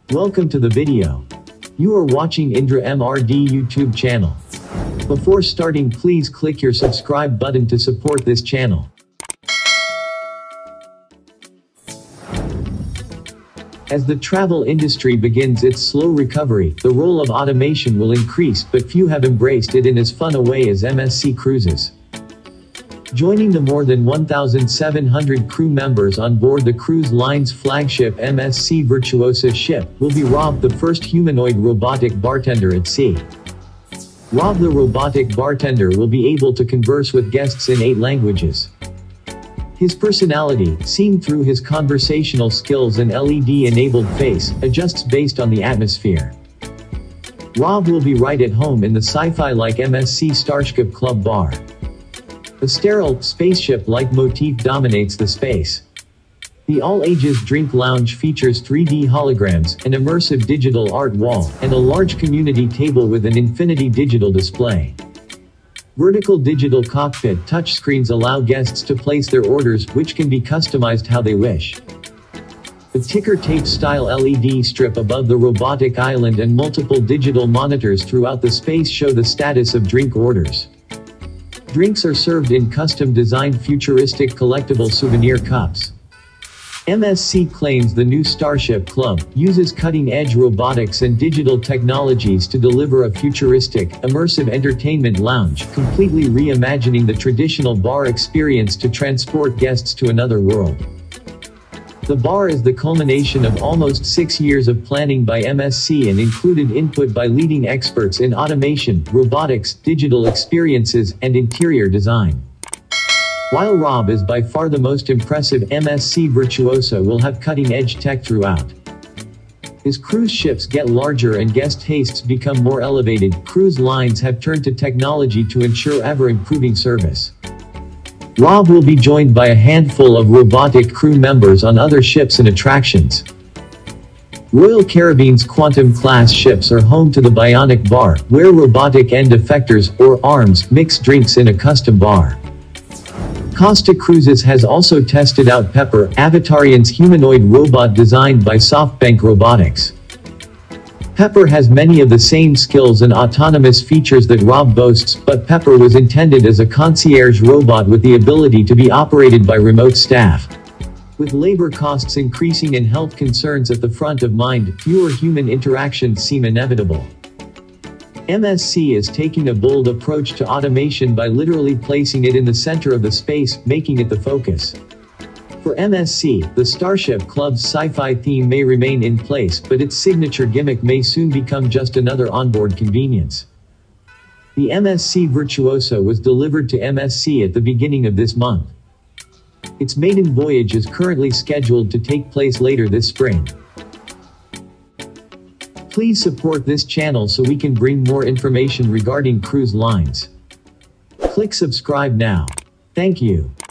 Welcome to the video. You are watching Indra MRD YouTube channel. Before starting, please click your subscribe button to support this channel. As the travel industry begins its slow recovery, the role of automation will increase, but few have embraced it in as fun a way as MSC Cruises. Joining the more than 1,700 crew members on board the cruise line's flagship MSC Virtuosa ship will be Rob, the first humanoid robotic bartender at sea. Rob the robotic bartender will be able to converse with guests in 8 languages. His personality, seen through his conversational skills and LED-enabled face, adjusts based on the atmosphere. Rob will be right at home in the sci-fi-like MSC Starship Club bar. A sterile, spaceship-like motif dominates the space. The all-ages drink lounge features 3D holograms, an immersive digital art wall, and a large community table with an infinity digital display. Vertical digital cockpit touchscreens allow guests to place their orders, which can be customized how they wish. The ticker tape-style LED strip above the robotic island and multiple digital monitors throughout the space show the status of drink orders. Drinks are served in custom-designed futuristic collectible souvenir cups. MSC claims the new Starship Club uses cutting-edge robotics and digital technologies to deliver a futuristic, immersive entertainment lounge, completely reimagining the traditional bar experience to transport guests to another world. The bar is the culmination of almost 6 years of planning by MSC and included input by leading experts in automation, robotics, digital experiences, and interior design. While Rob is by far the most impressive, MSC Virtuosa will have cutting-edge tech throughout. As cruise ships get larger and guest tastes become more elevated, cruise lines have turned to technology to ensure ever-improving service. Rob will be joined by a handful of robotic crew members on other ships and attractions. Royal Caribbean's Quantum-class ships are home to the Bionic Bar, where robotic end effectors, or arms, mix drinks in a custom bar. Costa Cruises has also tested out Pepper, Avatarian's humanoid robot designed by SoftBank Robotics. Pepper has many of the same skills and autonomous features that Rob boasts, but Pepper was intended as a concierge robot with the ability to be operated by remote staff. With labor costs increasing and health concerns at the front of mind, fewer human interactions seem inevitable. MSC is taking a bold approach to automation by literally placing it in the center of the space, making it the focus. For MSC, the Starship Club's sci-fi theme may remain in place, but its signature gimmick may soon become just another onboard convenience. The MSC Virtuosa was delivered to MSC at the beginning of this month. Its maiden voyage is currently scheduled to take place later this spring. Please support this channel so we can bring more information regarding cruise lines. Click subscribe now. Thank you.